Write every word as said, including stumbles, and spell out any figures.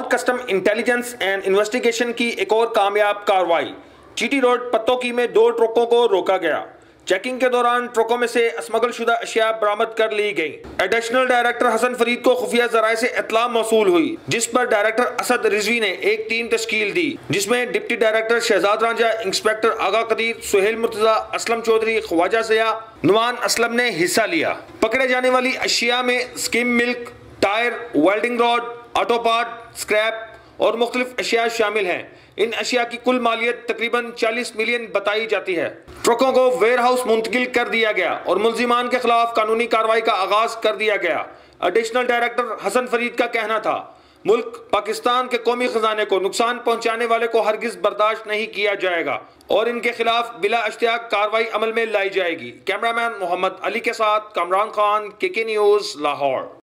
Custom intelligence and investigation की एक और कामयाब कार्रवाई। जीटी रोड पत्तोकी में दो ट्रकों को रोका गया। चेकिंग के दौरान ट्रकों में से स्मगल शुदा अशिया बरामद कर ली गई। एडिशनल डायरेक्टर हसन फरीद को खुफिया जराये से इत्तला मौसूल हुई, जिस पर डायरेक्टर असद रिजवी ने एक टीम तश्कील दी, जिसमें deputy director Shahzad Ranjha, inspector Agha Qadir, Suhail Murtaza, Aslam Chaudhry, Khwaja Zia, Numan Aslam ने हिस्सा लिया। पकड़े जाने वाली अशिया में skim milk, tyre, welding rod, auto part, scrap और मुख्तलिफ अशिया शामिल हैं। इन अशिया की कुल मालियत तकरीबन चालीस मिलियन बताई जाती है। ट्रकों को वेयर हाउस मुंतकिल कर दिया गया और मुल्जिमान के खिलाफ कानूनी कार्रवाई का आगाज कर दिया गया। एडिशनल डायरेक्टर हसन फरीद का कहना था, मुल्क पाकिस्तान के कौमी खजाने को नुकसान पहुंचाने वाले को हरगिज बर्दाश्त नहीं किया जाएगा और इनके खिलाफ बिला इश्तियाक कार्रवाई अमल में लाई जाएगी। कैमरामैन मोहम्मद अली के साथ कमरान खान, के के न्यूज़, लाहौर।